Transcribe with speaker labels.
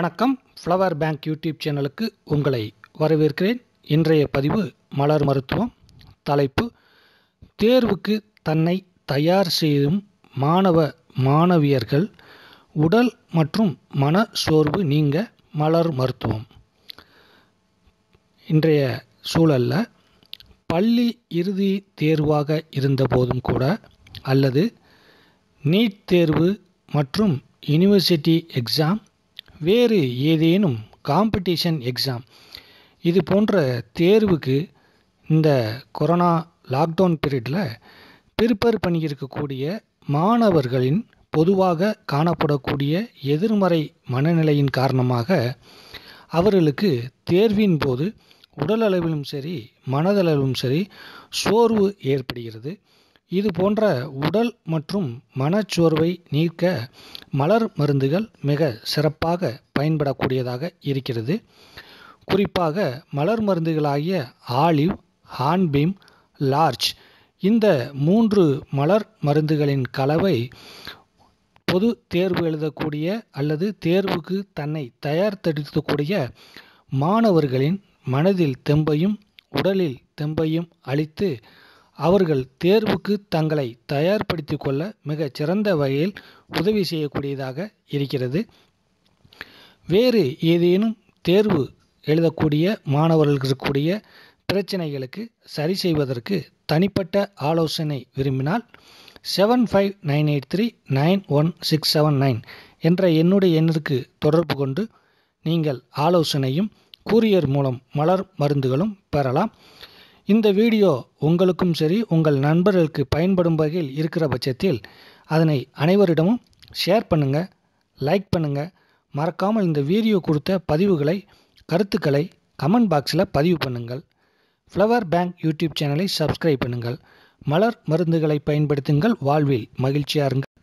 Speaker 1: வணக்கம். Flower bank YouTube சேனலுக்கு உங்களை வரவேற்கிறேன். இன்றைய பதிவு மலர் மருத்துவம். தலைப்பு: தேர்வுக்கு தன்னை தயார் செய்யும் மாணவ மாணவியர்கள் உடல் மற்றும் மன சோர்வு நீங்க மலர் மருத்துவம். இன்றைய சூழலில் பள்ளி இறுதி தேர்வாக இருந்தபோதும் கூட, அல்லது நீட் தேர்வு மற்றும் யூனிவர்சிட்டி எக்ஸாம், வேறு ஏதேனும் காம்படிஷன் எக்ஸாம், இது போன்ற தேர்வுக்கு இந்த கொரோனா லாக்டவுன் பீரியடில் ப்ரிப்பேர் பண்ணியிருக்கக்கூடிய மாணவர்களின் பொதுவாக காணப்படக்கூடிய எதிர்மறை மனநிலையின் காரணமாக அவர்களுக்கு தேர்வின் போது உடலளவிலும் சரி மனதளவிலும் சரி சோர்வு ஏற்படுகிறது. இது போன்ற உடல் மற்றும் மனச்சோர்வை நீக்க மலர் மருந்துகள் மிக சிறப்பாக பயன்படக்கூடியதாக இருக்கிறது. குறிப்பாக மலர் மருந்துகளாகிய ஆலிவ், ஹார்ன்பீம், லார்ச், இந்த 3 மலர் மருந்துகளின் கலவை பொது தேர்வு எழுதக்கூடிய அல்லது தேர்வுக்கு தன்னை தயார்படுத்தக்கூடிய மாணவர்களின் மனதில் தெம்பையும் உடலில் தெம்பையும் அளித்து அவர்கள் தேர்வுக்கு தங்களை தயார்படுத்திக் கொள்ள மிகச் சிறந்த வகையில் உதவி செய்யக்கூடியதாக இருக்கிறது. வேறு ஏதேனும் தேர்வு எழுதக்கூடிய மாணவர்களுக்கு இருக்கக்கூடிய பிரச்சனைகளுக்கு சரி செய்வதற்கு தனிப்பட்ட ஆலோசனை விரும்பினால் 7598391679 என்ற என்னுடைய எண்ணிற்கு தொடர்பு கொண்டு நீங்கள் ஆலோசனையும் கூரியர் மூலம் மலர் மருந்துகளும் பெறலாம். இந்த வீடியோ உங்களுக்கும் சரி உங்கள் நண்பர்களுக்கு பயன்படும் வகையில் இருக்கிற பட்சத்தில் அதனை அனைவரிடமும் ஷேர் பண்ணுங்கள், லைக் பண்ணுங்கள். மறக்காமல் இந்த வீடியோ கொடுத்த பதிவுகளை, கருத்துக்களை கமெண்ட் பாக்ஸில் பதிவு பண்ணுங்கள். ஃப்ளவர் பேங்க் யூடியூப் சேனலை சப்ஸ்கிரைப் பண்ணுங்கள். மலர் மருந்துகளை பயன்படுத்துங்கள். வாழ்வில் மகிழ்ச்சியாக இருங்கள்.